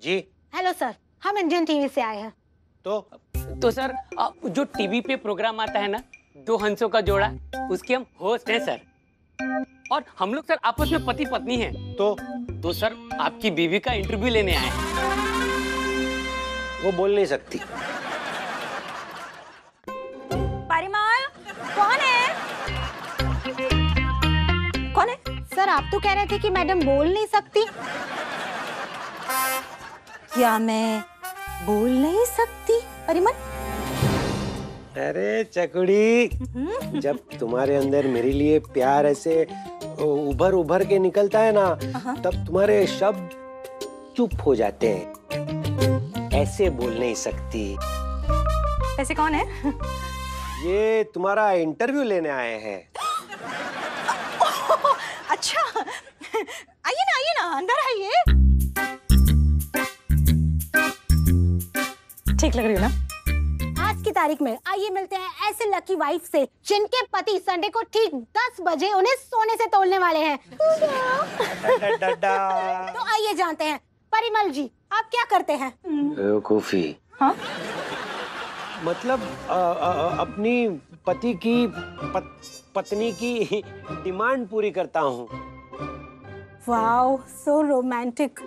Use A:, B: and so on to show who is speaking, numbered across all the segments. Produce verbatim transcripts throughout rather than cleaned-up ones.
A: जी।
B: Hello sir, हम Indian TV से आए हैं।
A: तो
C: तो सर जो टीवी पे प्रोग्राम आता है ना, दो हंसों का जोड़ा, उसके हम होस्ट हैं सर। और हम लोग सर आपस में पति पत्नी हैं।
A: तो
C: तो सर आपकी बीवी का इंटरव्यू लेने आए हैं।
A: वो बोल नहीं सकती।
B: परिमल, कौन है? कौन है? सर आप तो कह रहे थे कि मैडम बोल नहीं सकती। क्या मैं बोल नहीं सकती परिमल?
A: अरे चकुड़ी, जब तुम्हारे अंदर मेरे लिए प्यार ऐसे उभर उभर के निकलता है ना, तब तुम्हारे शब्द चुप हो जाते हैं। ऐसे बोल नहीं सकती।
B: ऐसे कौन है?
A: ये तुम्हारा इंटरव्यू लेने आए हैं।
B: अच्छा, आइए ना आइए ना, अंदर आइए। ठीक लग रही हो ना? आज की तारीख में आइए मिलते हैं ऐसे लकी वाइफ से जिनके पति संडे को ठीक दस बजे उन्हें सोने से तोलने वाले हैं। तो आइए जानते हैं, परिमल जी आप क्या करते हैं?
A: बेवकूफी।
B: हाँ?
A: मतलब आ, आ, अपनी पति की पत, पत्नी की डिमांड पूरी करता हूँ।
B: Wow, so romantic.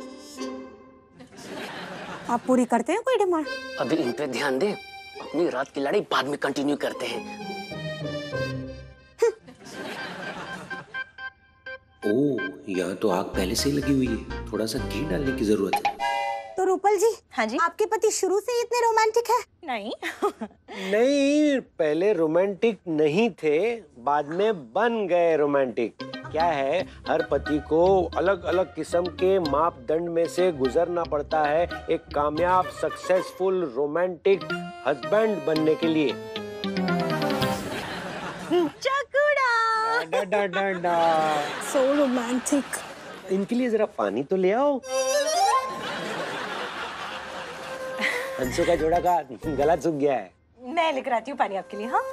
B: आप पूरी करते हैं कोई डिमांड?
C: अभी इन पे ध्यान दे, अपनी रात की लड़ाई बाद में कंटिन्यू करते हैं।
A: ओह, यहाँ तो आग पहले से ही लगी हुई है, थोड़ा सा घी डालने की जरूरत है।
B: तो रूपल जी, हाँ जी, आपके पति शुरू से ही इतने रोमांटिक है? नहीं।
A: नहीं, पहले रोमांटिक नहीं थे, बाद में बन गए रोमांटिक। क्या है, हर पति को अलग अलग किस्म के मापदंड में से गुजरना पड़ता है एक कामयाब सक्सेसफुल रोमांटिक हस्बैंड बनने के लिए।
B: चकुड़ा।
A: डा डा डा डा।
B: So romantic।
A: इनके लिए जरा पानी तो ले आओ। हंसों का जोड़ा का गला सूख गया है।
B: मैं लेकर आती हूँ पानी आपके लिए। हाँ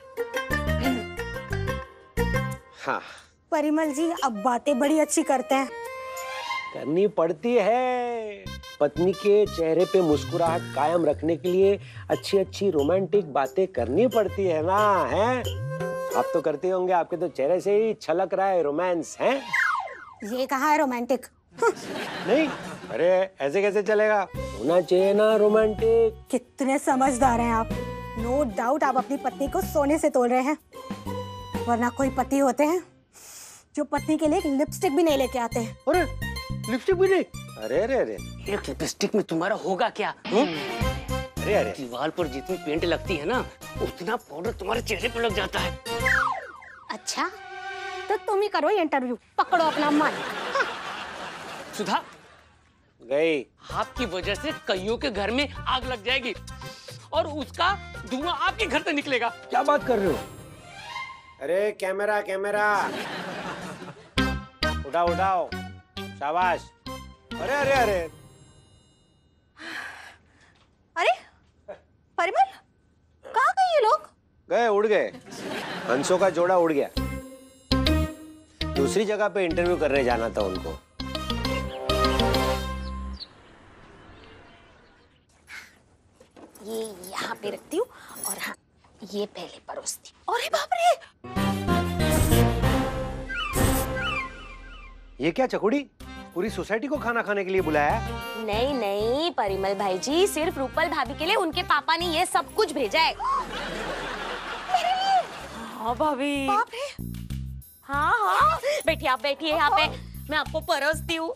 A: हाँ।
B: परिमल जी अब बातें बड़ी अच्छी करते हैं।
A: करनी पड़ती है, पत्नी के चेहरे पे मुस्कुराहट कायम रखने के लिए अच्छी अच्छी रोमांटिक बातें करनी पड़ती है ना, हैं? आप तो करते होंगे, आपके तो चेहरे से ही छलक रहा है रोमांस, हैं?
B: ये कहाँ है रोमांटिक?
A: नहीं, अरे ऐसे कैसे चलेगा, होना चाहिए ना रोमांटिक।
B: कितने समझदार हैं आप। नो डाउट आप अपनी पत्नी को सोने से तोल रहे हैं, वरना कोई पति होते हैं जो पत्नी के लिए एक लिपस्टिक भी नहीं लेके आते हैं।
A: अरे लिपस्टिक भी नहीं? अरे अरे अरे,
C: एक लिपस्टिक में तुम्हारा होगा क्या? हुँ?
A: अरे अरे,
C: दीवार पर जितनी पेंट लगती है ना, उतना पाउडर तुम्हारे चेहरे पर लग जाता है।
B: अच्छा, तो तुम ही करो इंटरव्यू, पकड़ो अपना मन। हाँ।
C: सुधा
A: गई।
C: आपकी वजह से कईयों के घर में आग लग जाएगी और उसका धुआं आपके घर से निकलेगा।
A: क्या बात कर रहे हो? अरे कैमरा कैमरा, उठाओ उठाओ, शाबाश। अरे अरे अरे
B: अरे परिमल, कहाँ गए ये लोग?
A: गए, उड़ गए। हंसों का जोड़ा उड़ गया। दूसरी जगह पे इंटरव्यू करने जाना था उनको।
B: ये यहाँ पे रखती हूँ और हाँ ये पहले परोसती। अरे बाप रे!
A: ये क्या चकुड़ी, पूरी सोसाइटी को खाना खाने के लिए बुलाया है?
D: नहीं नहीं परिमल भाई जी, सिर्फ रूपल भाभी के लिए उनके पापा ने ये सब कुछ भेजा है।
B: मेरे लिए?
D: हाँ भाभी।
B: बाप रे!
D: हाँ हाँ, बैठिए आप, बैठिए यहाँ पे, मैं आपको परोसती हूँ।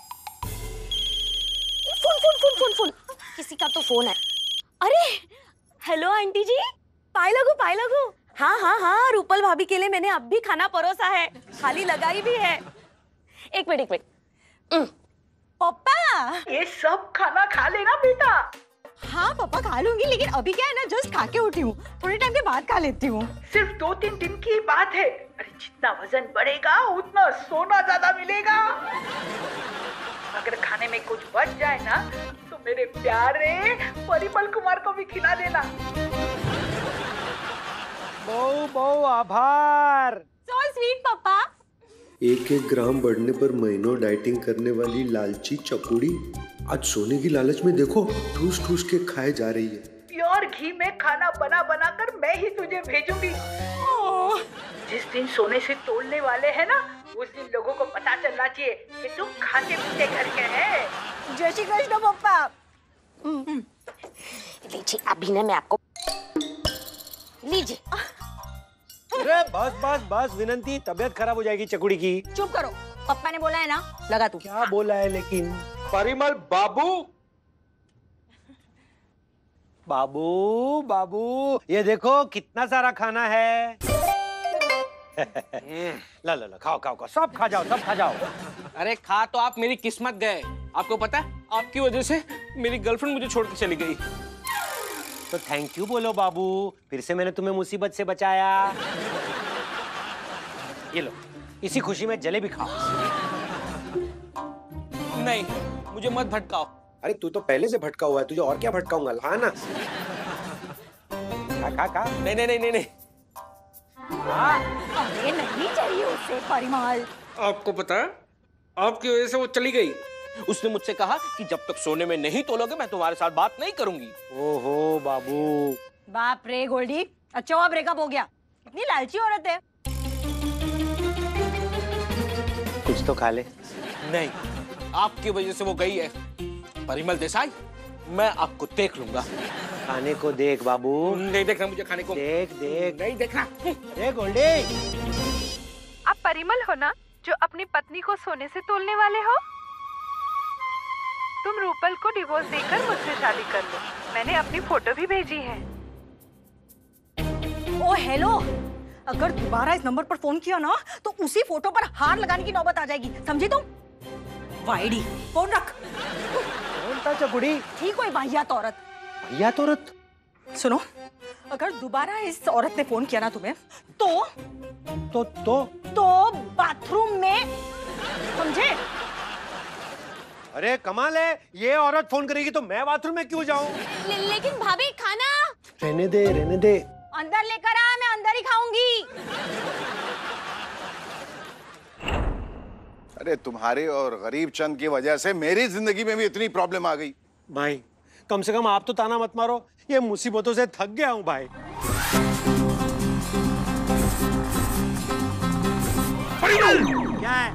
D: Phone phone phone phone phone, किसी का तो फोन है। अरे हेलो आंटी जी, पाई लगू पाई लगू। हाँ हाँ हाँ, रूपल भाभी के लिए मैंने अब भी खाना परोसा है, थाली लगाई भी है। एक मिनट एक मिनट।
B: पापा,
E: ये सब खाना खा लेना बेटा।
B: हाँ पापा खा लूंगी, लेकिन अभी क्या है ना, जस्ट खा के उठी हूँ, थोड़े टाइम के बाद खा लेती हूँ।
E: सिर्फ दो तीन दिन की बात है। अरे जितना वजन बढ़ेगा उतना सोना ज्यादा मिलेगा। अगर खाने में कुछ बच जाए ना तो मेरे प्यारे परिमल कुमार को भी खिला देना।
A: बहु बहु आभार।
D: सो स्वीट पापा।
F: एक एक ग्राम बढ़ने पर महीनों डाइटिंग करने वाली लालची चकुड़ी
A: आज सोने की लालच में देखो ठूस ठूस के खाए जा रही है।
E: प्योर घी में खाना बना बना कर मैं ही तुझे भेजूंगी। जिस दिन सोने से तोड़ने वाले हैं ना, उस दिन लोगों को पता चलना चाहिए कि तुम खाते पीते घर के हैं।
B: जय श्री कृष्ण पप्पा।
D: लीजिए अभी ना मैं आपको लीजिए।
A: अरे बस बस बस विनंती, तबीयत खराब हो जाएगी चकुड़ी की।
B: चुप करो, पप्पा ने बोला है ना, लगा तू।
A: क्या बोला है लेकिन?
F: परिमल बाबू,
A: बाबू बाबू ये देखो कितना सारा खाना है। ला ला ला खाओ खाओ खाओ, सब खा जाओ, सब खा जाओ।
F: अरे खा तो आप मेरी किस्मत गए। आपको पता है आपकी वजह से मेरी गर्लफ्रेंड मुझे छोड़ के चली गई।
A: तो थैंक यू बोलो बाबू, फिर से मैंने तुम्हें मुसीबत से बचाया। ये लो, इसी खुशी में जलेबी खाओ।
F: नहीं, मुझे मत भटकाओ।
A: अरे तू तो पहले से भटका हुआ है, तुझे और क्या भटकाऊंगा? हाँ ना, खा खा खा।
F: नहीं नहीं नहीं नहीं,
B: अरे नहीं चाहिए उसे परिमल।
F: आपको पता है आपकी वजह से वो चली गई। उसने मुझसे कहा कि जब तक सोने में नहीं तोलोगे मैं तुम्हारे साथ बात नहीं करूंगी।
A: ओहो बाबू।
B: बाप रे गोल्डी, अच्छा हुआ ब्रेकअप हो गया। इतनी लालची औरत है।
A: कुछ तो खा ले।
F: नहीं, आपकी वजह से वो गई है। परिमल देसाई, मैं आपको देख लूंगा।
A: खाने को देख बाबू।
F: नहीं देखना मुझे खाने को।
A: देख देख।
F: नहीं देखना।
A: अरे गोल्डी,
G: आप परिमल हो ना, जो अपनी पत्नी को सोने से तोलने वाले हो? तुम रूपल को डिवोर्स देकर मुझसे शादी कर लो। मैंने अपनी फोटो भी भेजी है।
B: ओ हेलो, अगर दोबारा इस नंबर पर फोन किया ना तो उसी फोटो पर हार लगाने की नौबत आ जाएगी, समझी तुम? वाइडी, फोन रख।
A: कौन था चकुड़ी?
B: ठीक कोई वाहियात औरत।
A: वाहियात औरत?
B: सुनो, अगर दोबारा इस औरत ने फोन किया ना तुम्हें तो
A: तो तो
B: तो बाथरूम में, समझे?
A: अरे कमाल है, ये औरत फोन करेगी तो मैं बाथरूम में क्यों जाऊं?
D: ले, लेकिन भाभी खाना
A: रहने दे रहने दे।
B: अंदर लेकर आ, मैं अंदर ही खाऊंगी।
H: अरे तुम्हारे और गरीब चंद की वजह से मेरी जिंदगी में भी इतनी प्रॉब्लम आ गई।
A: भाई कम से कम आप तो ताना मत मारो, ये मुसीबतों से थक गया हूं भाई। क्या है?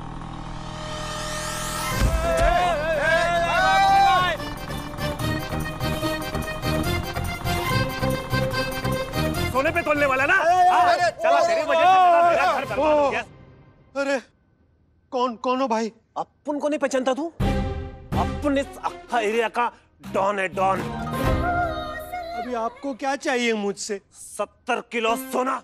I: सोने पे तोलने वाला ना? चला तेरी वजह से मेरा घर बर्बाद हो गया।
A: अरे कौन कौन हो भाई?
I: अपन को नहीं पहचानता तू? अपन इस अक्खा एरिया का डॉन है, डॉन।
A: अभी आपको क्या चाहिए मुझसे?
I: सत्तर किलो सोना।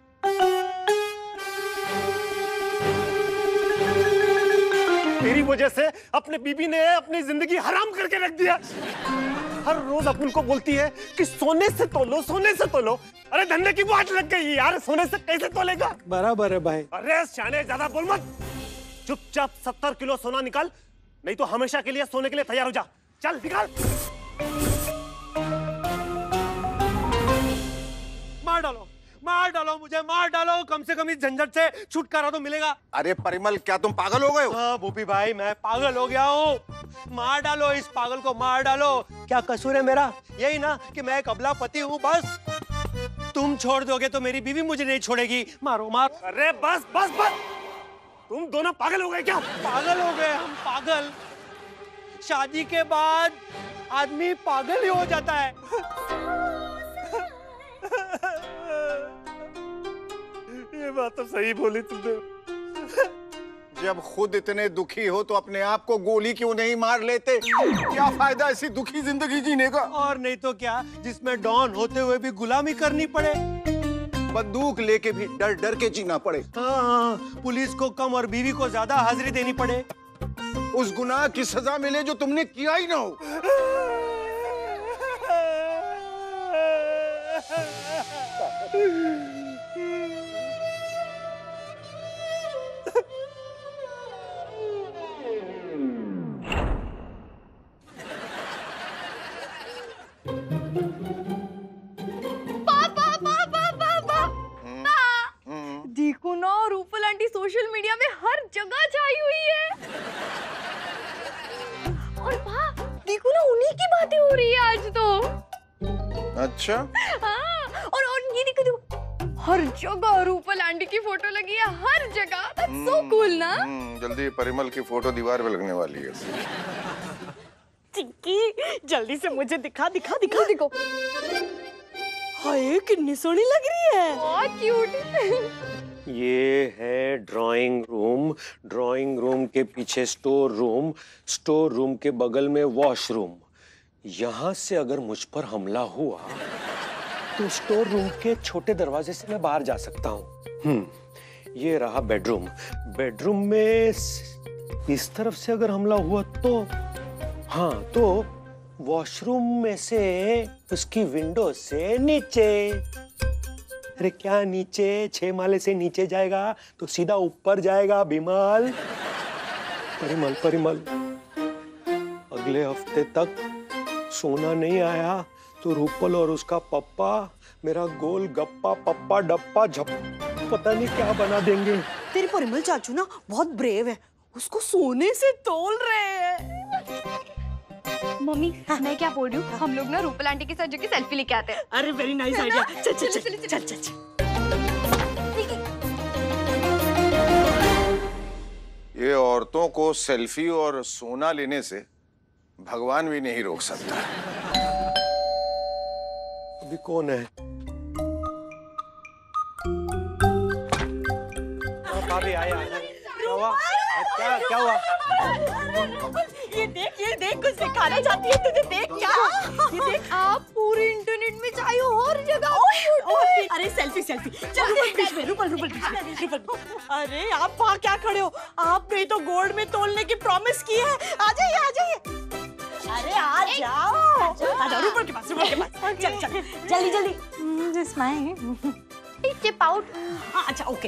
I: तेरी वजह से अपने बीबी ने अपनी जिंदगी हराम करके रख दिया। हर रोज अपन को बोलती है कि सोने से तोलो, सोने से तोलो। अरे धंधे की वाट लग गई यार, सोने से कैसे तोलेगा?
A: बराबर है भाई।
I: अरे शाने ज्यादा बोल मत, चुपचाप सत्तर किलो सोना निकाल, नहीं तो हमेशा के लिए सोने के लिए तैयार हो जा। चल निकाल।
A: मार डालो, मार डालो, मुझे मार डालो, कम से कम इस झंझट से छुटकारा तो मिलेगा।
H: अरे परिमल, क्या तुम पागल हो गए हो?
A: हाँ भूपी भाई, मैं पागल हो गया हूँ। मार डालो इस पागल को, मार डालो। क्या कसूर है मेरा? यही ना कि मैं एक अबला पति हूँ, बस। तुम छोड़ दोगे तो मेरी बीवी मुझे नहीं छोड़ेगी। मारो मार।
I: अरे बस बस बस, तुम दोनों पागल हो गए क्या?
A: पागल हो गए हम, पागल। शादी के बाद आदमी पागल ही हो जाता है।
I: ये बात तो सही बोली तुमने।
H: जब खुद इतने दुखी हो तो अपने आप को गोली क्यों नहीं मार लेते? क्या फायदा ऐसी दुखी जिंदगी जीने का?
A: और नहीं तो क्या, जिसमें डॉन होते हुए भी गुलामी करनी पड़े।
H: बंदूक लेके भी डर डर के जीना पड़े।
A: हाँ, पुलिस को कम और बीवी को ज्यादा हाजिरी देनी पड़े।
H: उस गुनाह की सजा मिले जो तुमने किया ही ना हो।
D: देखो ना, रूपल आंटी सोशल मीडिया में हर जगह छाई हुई है। और माँ,
G: हो रही है आज तो।
H: अच्छा
G: हाँ, और और ये देखो देखो, हर जगह रूपल आंटी की फोटो लगी है, हर जगह। दैट्स सो कूल ना।
H: हम्म, जल्दी परिमल की फोटो दीवार पे लगने वाली है।
D: चिक्की जल्दी से मुझे दिखा दिखा दिखा देखो। हाय कितनी सोहनी लग रही है।
G: बहुत क्यूट।
A: ये है ड्राइंग रूम, ड्राइंग रूम के पीछे स्टोर रूम, स्टोर रूम के बगल में वॉशरूम। यहाँ से अगर मुझ पर हमला हुआ तो स्टोर रूम के छोटे दरवाजे से मैं बाहर जा सकता हूँ। हम्म, ये रहा बेडरूम। बेडरूम में इस तरफ से अगर हमला हुआ तो हाँ, तो वॉशरूम में से उसकी विंडो से नीचे। अरे क्या नीचे? छह माले से नीचे जाएगा तो सीधा ऊपर जाएगा बिमल। परिमल परिमल, अगले हफ्ते तक सोना नहीं आया तो रूपल और उसका पप्पा मेरा गोल गप्पा पप्पा डप्पा झप पता नहीं क्या बना देंगे।
D: तेरी परिमल चाचू ना बहुत ब्रेव है, उसको सोने से तोल रहे हैं।
G: मम्मी हाँ। मैं क्या बोल रही हूँ, हम लोग ना रूपल आंटी के साथ जाके सेल्फी लेके आते हैं।
D: अरे वेरी नाइस आइडिया। चल चल चल चल चल चल।
H: ये औरतों को सेल्फी और सोना लेने से भगवान भी नहीं रोक सकता।
A: अभी कौन है? भाभी आया। क्या हुआ? क्या क्या हुआ?
D: ये देख ये देख, कुछ दिखाना चाहती है तुझे। देख क्या, ये देख।
G: आप पूरे इंटरनेट में चाहे हो, हर जगह।
D: अरे सेल्फी सेल्फी। चल बीच में, रुपल रुपल रुपल। अरे आप वहाँ क्या खड़े हो? आपने तो गोल्ड में तोलने की प्रॉमिस की है। आ जाइए आ जाइए। अरे आ जाओ आ जाओ रूपल के पास, रूपल के पास। चल चल जल्दी जल्दी। स्माइल।
G: Tip out.
D: हाँ अच्छा ओके।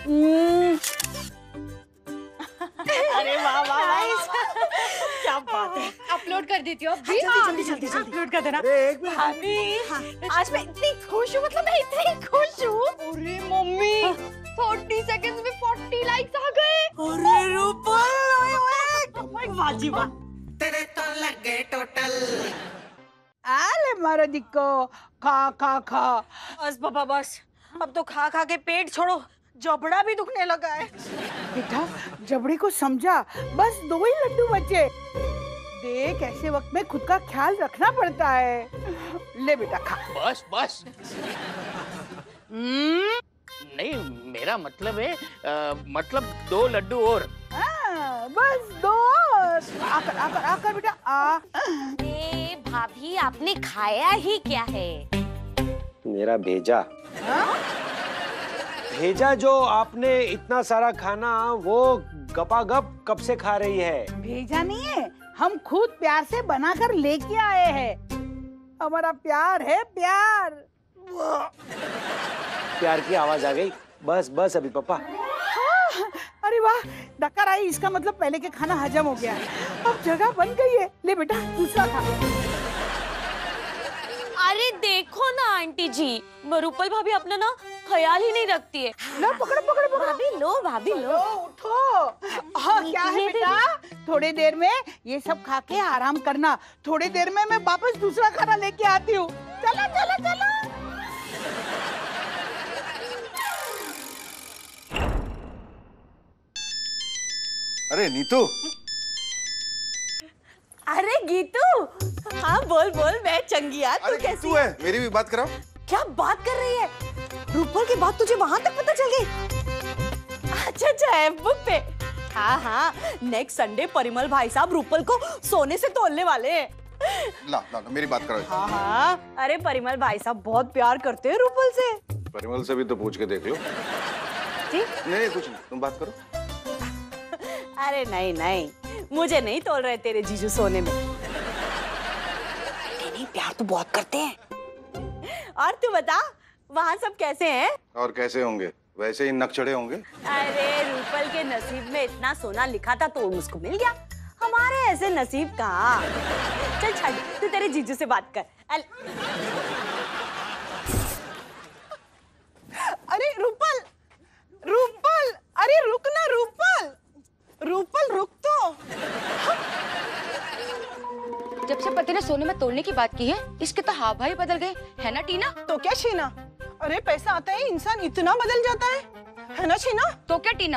D: अरे वाह वाह वाह, क्या बात है।
G: अपलोड कर देती हूँ अभी।
D: जल्दी जल्दी जल्दी जल्दी अपलोड कर देना। भाभी आज मैं इतनी खुश हूँ, मतलब मैं इतनी खुश हूँ।
G: अरे मम्मी थर्टी सेकंड्स में फोर्टी लाइक्स आ गए।
D: अरे रूपल वाह जी वाह।
J: तेरे तो लगे टोटल।
E: आले मारो दिक्को, खा खा खा।
D: बस बाबा बस, अब तो खा खा के पेट छोड़ो, जबड़ा भी दुखने लगा है।
E: बेटा जबड़े को समझा, बस दो ही लड्डू बचे। देख ऐसे वक्त में खुद का ख्याल रखना पड़ता है। ले बेटा खा।
F: बस बस। नहीं मेरा मतलब है आ, मतलब दो लड्डू और।
E: आ, बस दो और। आकर आकर आकर बेटा आ।
D: ए भाभी आपने खाया ही क्या है?
A: मेरा भेजा। भेजा जो आपने इतना सारा खाना, वो गपागप कब से खा रही है?
E: भेजा नहीं है, हम खुद प्यार से बनाकर लेके आए हैं। हमारा प्यार है प्यार।
A: प्यार की आवाज आ गई। बस बस अभी पापा।
E: हाँ, अरे वाह डक्कर आई, इसका मतलब पहले के खाना हजम हो गया है। अब जगह बन गई है। ले बेटा दूसरा खा।
D: अरे देखो ना आंटी जी, रूपल भाभी अपना ना ख्याल ही नहीं रखती है।
E: लो पकड़ो पकड़ो पकड़ो।
D: भाभी लो भाभी लो।
E: उठो। हाँ क्या है बेटा, थोड़ी देर में ये सब खा के आराम करना। थोड़ी देर में मैं वापस दूसरा खाना लेके आती हूँ। चलो चलो चलो।
H: अरे नीतू।
D: अरे गीतू। हाँ बोल बोल, मैं चंगिया। तू कैसी
H: है? मेरी भी बात कराओ।
D: क्या बात कर रही है? रूपल की बात तुझे वहां तक पता चल गई? अच्छा अच्छा है बुक पे। हाँ हाँ, नेक्स्ट संडे परिमल भाई साहब रूपल को सोने से तोलने वाले हैं।
H: ला, ला, ला मेरी बात कराओ।
D: हाँ हाँ, अरे परिमल भाई साहब बहुत प्यार करते हैं रूपल से।
H: परिमल से भी तो पूछ के देख लो।
D: जी?
H: नहीं कुछ नहीं, तुम बात करो।
D: अरे नहीं नहीं, मुझे नहीं तोल रहे तेरे जीजू सोने में। नहीं नहीं, प्यार तो बहुत करते हैं। और तू बता वहाँ सब कैसे हैं?
H: और कैसे होंगे, वैसे ही नक चढ़े होंगे।
D: अरे रूपल के नसीब में इतना सोना लिखा था तो उसको मिल गया, हमारे ऐसे नसीब कहाँ। चल छोड़, तू तेरे जीजू से बात कर। अल...
E: अरे रूपल रूपल, अरे रुक ना रूपल, रूपल रुक तो।
G: जब से पति ने सोने में तोलने की बात की है, इसके तो हाव भाई बदल गए, है ना टीना?
E: तो क्या शीना, अरे पैसा आता है इंसान इतना बदल जाता है, है ना शीना?
G: तो क्या टीना?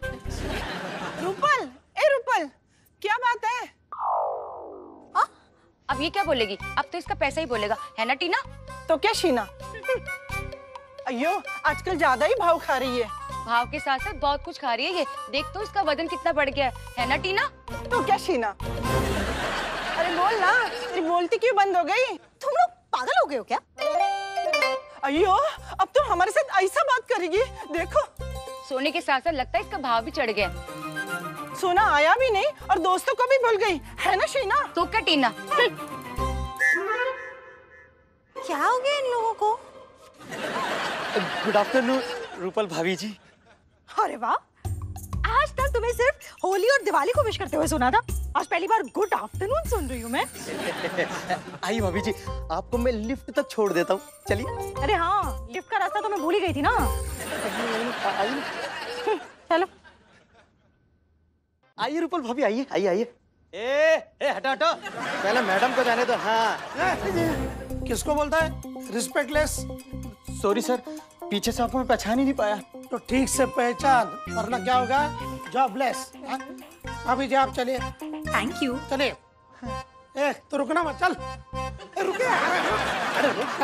E: रूपल, ए रूपल, क्या बात है?
G: आ? अब ये क्या बोलेगी? अब तो इसका पैसा ही बोलेगा, है ना टीना?
E: तो क्या शीना? अयो, आजकल ज्यादा ही भाव खा रही है।
G: भाव के साथ साथ बहुत कुछ खा रही है ये, देख तो इसका वजन कितना बढ़ गया है, है ना टीना?
E: तो क्या शीना? अरे बोल ना, तेरी बोलती क्यों बंद हो गई?
B: तुम लोग पागल हो गए हो क्या?
E: अयो, अब तुम हमारे साथ ऐसा बात करेगी? देखो,
G: सोने के साथ साथ लगता है इसका भाव भी चढ़ गया।
E: सोना आया भी नहीं और दोस्तों को भी भूल गई, है ना शीना?
G: तो क्या टीना?
B: क्या हो गया इन लोगों को?
I: गुड आफ्टरनून रूपल भाभी जी।
B: अरे वाह, आज तक तुम्हें सिर्फ होली और दिवाली को विश करते हुए सुना था, आज पहली बार गुड आफ्टरनून सुन रही हूँ मैं।
I: आइए भाभी जी, आपको मैं लिफ्ट तक छोड़ देता हूँ, चलिए।
B: अरे हाँ, लिफ्ट का रास्ता तो मैं भूल ही गई थी ना। चलो
I: आइए रूपल भाभी, आइए आइए आइए। ए, ए हटा हटा, पहले मैडम को जाने दो। हाँ,
K: किसको बोलता है रिस्पेक्टलेस?
I: सॉरी सर, पीछे से आपको मैं पहचान ही नहीं पाया।
K: तो ठीक से पहचान, वरना क्या होगा? जॉबलेस। अभी जी आप चलिए।
B: Thank you.
K: चलिए। ए तो रुकना मत, चल। ए रुके, अरे रुक,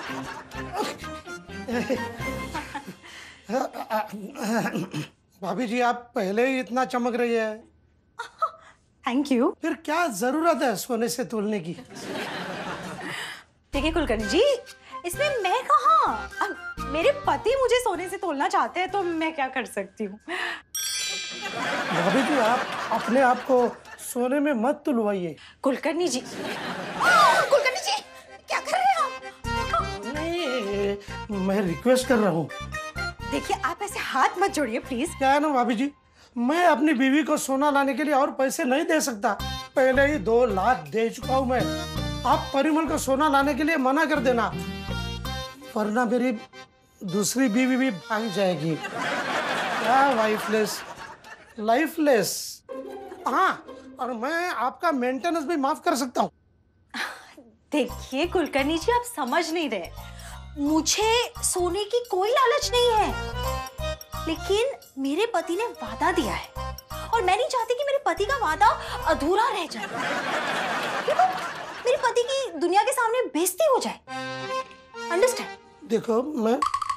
K: चल। भाभी जी आप पहले ही इतना चमक रही है।
B: Thank you.
K: फिर क्या जरूरत है सोने से तोलने की?
B: देखिए कुलकर्णी जी, इसमें मैं कहाँ, अब मेरे पति मुझे सोने से तोलना चाहते हैं तो मैं क्या कर सकती हूँ।
K: भाभी जी आप अपने आप को सोने में मत तुलवाइए।
B: कुलकर्णी जी, कुलकर्णी जी क्या कर रहे हैं आप?
K: नहीं, मैं रिक्वेस्ट कर रहा हूँ।
B: देखिए आप ऐसे हाथ मत जोड़िए प्लीज।
K: क्या है ना भाभी जी, मैं अपनी बीवी को सोना लाने के लिए और पैसे नहीं दे सकता, पहले ही दो लाख दे चुका हूँ मैं। आप परिमल को सोना लाने के लिए मना कर देना, वरना मेरी दूसरी बीवी भी भाग जाएगी। क्या वाइफलेस, लाइफलेस। हाँ, और मैं आपका मेंटेनेंस भी माफ कर सकता हूँ।
B: देखिए कुलकर्णी जी, आप समझ नहीं रहे, मुझे सोने की कोई लालच नहीं है, लेकिन मेरे पति ने वादा दिया है और मैं नहीं चाहती कि मेरे पति का वादा अधूरा रह जाए। देखो, मेरे पति की दुनिया के सामने बेइज्जती हो जाए। अंडरस्टैंड?
K: देखो मैं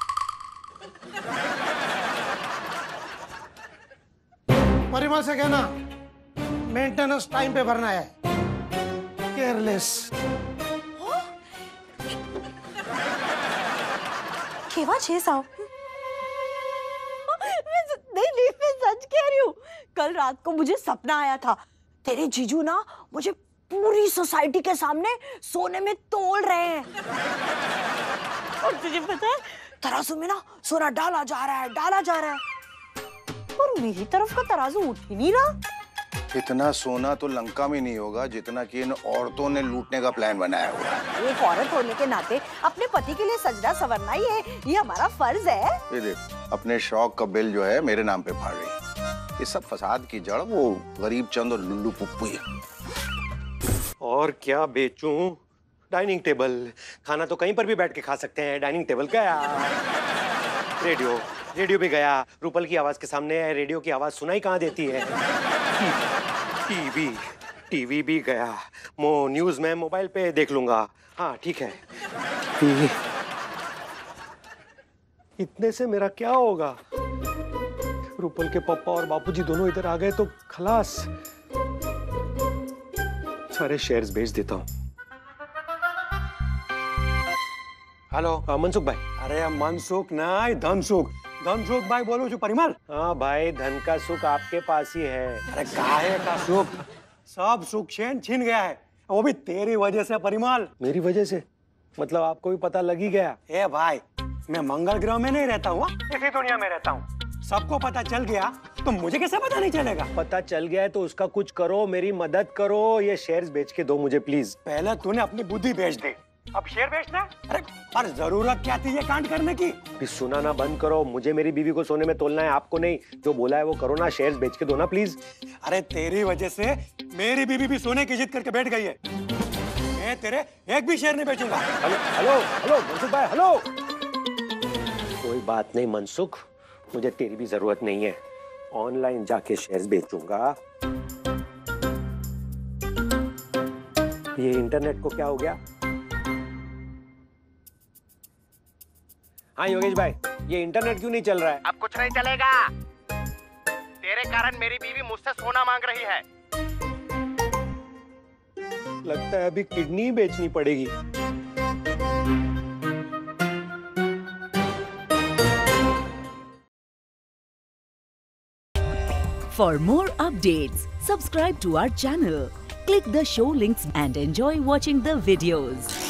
K: परिमल से कहना मेंटेनेंस टाइम पे भरना है। केयरलेस।
B: केवा छह सौ। नहीं नहीं, मैं सच कह रही हूँ, कल रात को मुझे सपना आया था, तेरे जीजू ना मुझे पूरी सोसाइटी के सामने सोने में तोल रहे हैं। और तुझे पता है, तराजू में ना सोना डाला जा रहा है, डाला जा रहा है, और मेरी तरफ का तराजू उठ ही नहीं रहा।
H: इतना सोना तो लंका में नहीं होगा जितना कि इन औरतों ने लूटने का प्लान बनाया हुआ है।
B: एक औरत होने के नाते अपने पति के लिए सजना संवरना ही है, ये हमारा फर्ज है।
H: ये देख, अपने शौक का बिल जो है मेरे नाम पे फाड़ रही। ये सब फसाद की जड़ वो गरीब चंद और लुल्लू पुप्पू है।
A: और क्या बेचूं? डाइनिंग टेबल, खाना तो कहीं पर भी बैठ के खा सकते हैं, डाइनिंग टेबल गया, रेडियो रेडियो भी गया, रूपल की आवाज के सामने रेडियो की आवाज सुनाई कहाँ देती है, टीवी टीवी भी गया, मो न्यूज में मोबाइल पे देख लूंगा। हाँ ठीक है, इतने से मेरा क्या होगा? रूपल के पापा और बापूजी दोनों इधर आ गए तो खलास, सारे शेयर्स बेच देता हूँ। हेलो मनसुख भाई।
I: अरे मनसुख ना, धनसुख, धनसुख भाई बोलो जो परिमल।
A: हाँ भाई, धन का सुख आपके पास ही है।
I: अरे काहे का सुख, सब सुख चैन छीन गया है, वो भी तेरी वजह से परिमल।
A: मेरी वजह से? मतलब आपको भी पता लग ही गया?
I: ए भाई, मैं मंगल ग्रह में नहीं रहता हूँ, इसी दुनिया में रहता हूँ। सबको पता चल गया तो मुझे कैसे पता नहीं चलेगा?
A: पता चल गया है तो उसका कुछ करो, मेरी मदद करो, ये शेयर्स बेच के दो मुझे प्लीज।
I: पहले तूने अपनी बुद्धि बेच दी, अब शेयर बेचना? अरे पर जरूरत क्या थी ये कांड करने की?
A: भी सुनाना बंद करो, मुझे मेरी बीवी को सोने में तोलना है, आपको नहीं। जो बोला है वो करो ना, शेयर्स बेच के दो ना प्लीज।
I: अरे तेरी वजह से मेरी बीवी भी सोने की जिद करके बैठ गई है। मैं तेरे एक भी शेयर नहीं बेचूंगा।
A: हेलो हेलो हेलो मनसुख भाई, हेलो। कोई बात नहीं मनसुख, मुझे तेरी भी जरूरत नहीं है। ऑनलाइन जाके शेयर्स बेचूंगा। ये इंटरनेट को क्या हो गया? हाँ योगेश भाई, ये इंटरनेट क्यों नहीं चल रहा है?
L: अब कुछ नहीं चलेगा। तेरे कारण मेरी बीवी मुझसे सोना मांग रही है।
A: लगता है अभी किडनी बेचनी पड़ेगी।
M: For more updates, subscribe to our channel, click the show links and enjoy watching the videos.